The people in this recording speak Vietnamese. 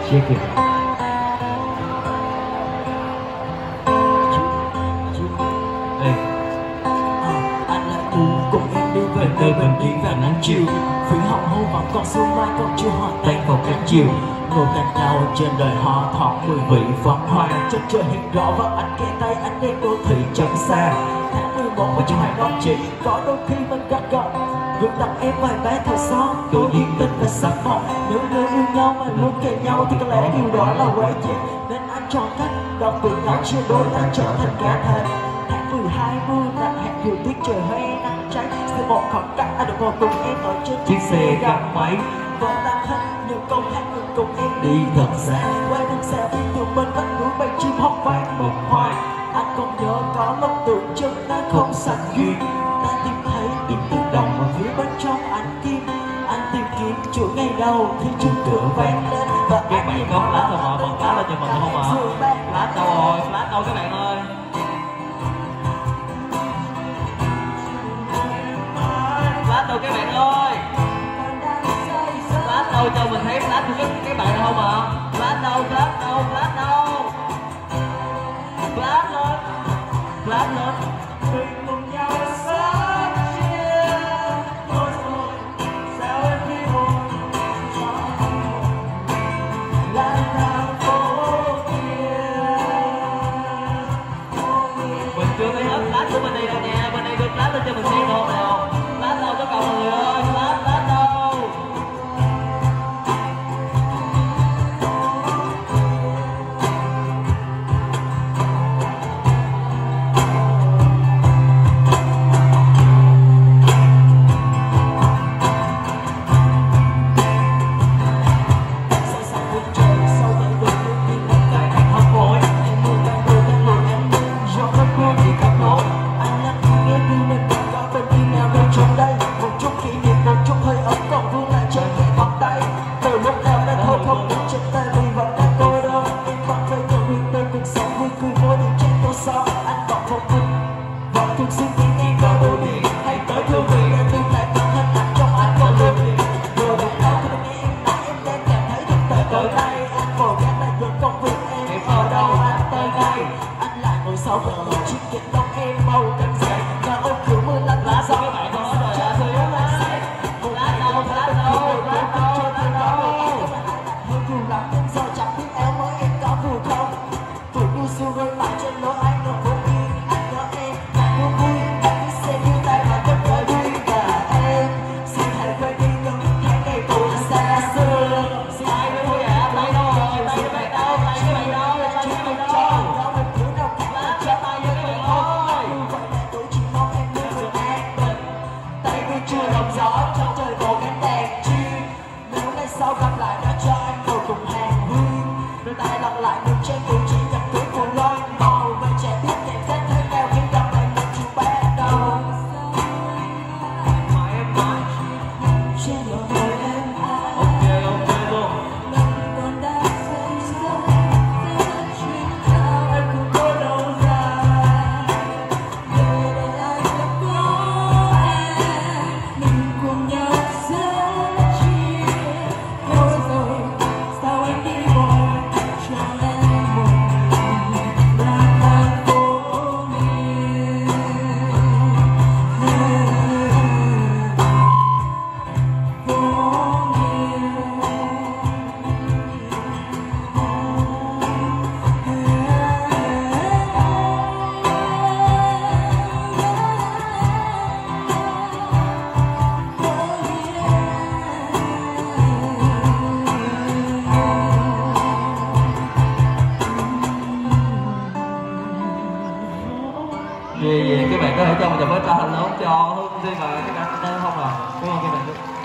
Check it. Ê. Anh lại cùng em đi về nơi bình yên và nắng chiều. Phía hồng hôn vẫn còn sương mai còn chưa hòa tan vào cánh chiều. Ngồi cạnh nhau trên đời họ thoáng mùi vị phấn hoa. Chân trời hiện rõ và anh kề tay anh đêm đô thị chân xa. Tháng 11 mà trong hàng năm chỉ có đôi khi mình gắt gỏng. Gửi tặng em vài bé thơ xót, tôi yên tình và sắc mỏng. Nếu người yêu nhau mà luôn kề nhau thì có lẽ điều đó là quê gì. Nên anh chọn cách đọc từ ngắn chia đôi ta trở thành cả thề. Tháng 12 mưa nặng hẹn hiểu tiết trời hoe nắng cháy. Sẽ một khoảng cách anh được ngồi cùng em ở trên Chiếc xe gắn máy vẫn đang hát những câu hát ngừng cùng em đi thật xa. Quay đường xa vì tụi mình vẫn núi bay chim hót vang một hoài. Anh còn nhớ có lúc tưởng chừng đã không sẵn duyên. Ta tìm thấy những tiếng động ở phía bên trong ánh kim. Anh tìm kiếm chuỗi ngày đầu khi chuông cửa vang lên. Và các bạn có flash không ạ? Bật flash lên cho mình không ạ? Flash đâu rồi? Flash đâu các bạn ơi? Flash đâu các bạn ơi? Flash đâu cho mình thấy flash của các bạn không ạ? Flash đâu? Flash đâu? Flash đâu? Flash lên! Flash lên! Mình cùng nhau sớm chia. Thôi rồi, sao em đi buồn? Lang thang phố kia. Mình chưa thấy hết flash của mình đây đâu nha. Bên đây đưa flash lên cho mình xem đâu nào. Flash đâu tất cả mọi người ơi. Flash đâu? Sau đó chiếc kiện tóc em màu cánh dày và ôm kiểu mưa lạnh lá gió các bạn có rồi ạ. Lá đâu hơi dù lắm nhưng giờ chẳng biết áo mới em có vừa không. Tuổi yêu xưa rơi lại trên lối anh còn vô yên. Anh nhớ em đang vui vui anh sẽ đưa tay vào tất cả đi và em xin hãy quay đi những tháng ngày tuổi xa xưa. Xin ai với thôi ạ? Tay đâu rồi? Tay các bạn đâu? Tay các bạn đâu? Tay các bạn đâu? Chưa đồng gió trong trời có cánh đèn chi. Nếu ngày sau gặp lại đã cho anh ngồi cùng hàng hương. Đôi tay lặp lại một trên cử chỉ nhạc cưới của lối màu. Vậy trẻ biết nhận xét thế nào khi gặp lại một chú bé đầu. Mà em nói Trên lối môi em ai ok luôn. còn đang say sưa. Chuyện nào em cũng có đâu ra. Giờ đây anh đã có em. Mình cùng nhau sớm chia. Thôi rồi sao em đi vội cho em một mình lang thang phố miền. Vì các bạn có thể cho mình chụp với cho hình lớn cho Hương đi và các bạn không à. Đúng không các bạn?